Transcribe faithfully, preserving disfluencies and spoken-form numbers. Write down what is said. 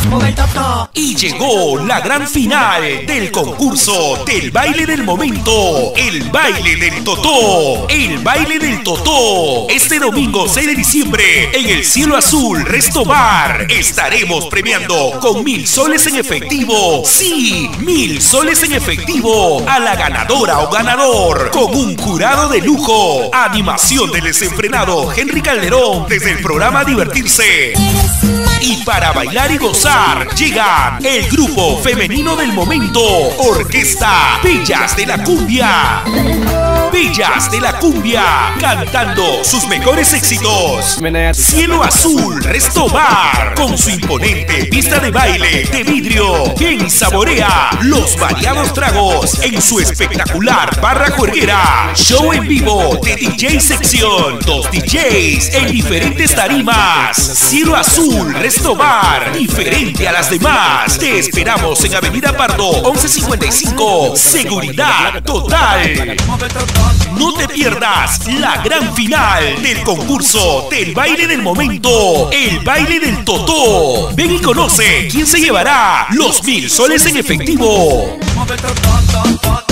Y llegó la gran final del concurso del baile del momento, el baile del Totó. El baile del Totó. Este domingo seis de diciembre en el Cielo Azul Resto Bar estaremos premiando con mil soles en efectivo. Sí, mil soles en efectivo a la ganadora o ganador, con un jurado de lujo. Animación del desenfrenado Henry Calderón desde el programa Divertirse. Y para bailar y gozar llegan el grupo femenino del momento, Orquesta Bellas de la Cumbia. Bellas de la Cumbia, cantando sus mejores éxitos. Cielo Azul Resto Bar, con su imponente pista de baile de vidrio, quien saborea los variados tragos en su espectacular barra juerguera. Show en vivo de D J sección, dos D Js en diferentes tarimas. Cielo Azul Resto Bar, diferente a las demás. Te esperamos en Avenida Pardo once cincuenta y cinco. Seguridad total. No te pierdas la gran final del concurso del baile del momento, el baile del Totó. Ven y conoce quién se llevará los mil soles en efectivo.